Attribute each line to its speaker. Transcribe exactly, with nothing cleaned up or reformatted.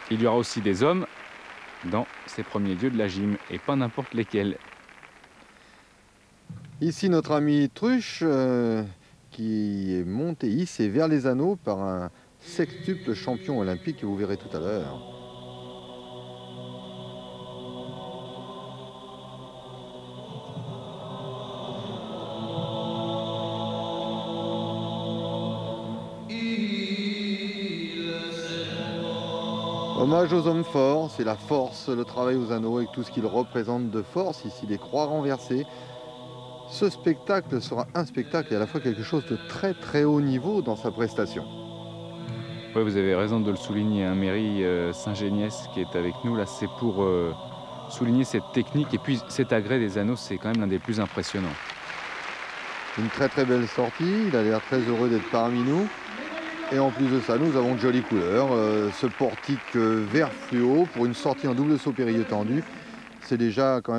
Speaker 1: Il y aura aussi des hommes dans ces premiers dieux de la gym, et pas n'importe lesquels.
Speaker 2: Ici notre ami Truche euh, qui est monté hissé vers les anneaux par un sextuple champion olympique que vous verrez tout à l'heure. Hommage aux hommes forts, c'est la force, le travail aux anneaux avec tout ce qu'il représente de force. Ici les croix renversées. Ce spectacle sera un spectacle et à la fois quelque chose de très très haut niveau dans sa prestation.
Speaker 1: Oui, vous avez raison de le souligner, hein. Mairie euh, Saint-Géniès qui est avec nous là, c'est pour euh, souligner cette technique, et puis cet agrès des anneaux, c'est quand même l'un des plus impressionnants.
Speaker 2: Une très très belle sortie, il a l'air très heureux d'être parmi nous. Et en plus de ça, nous avons de jolies couleurs. Euh, ce portique euh, vert fluo pour une sortie en double saut périlleux tendu, c'est déjà quand même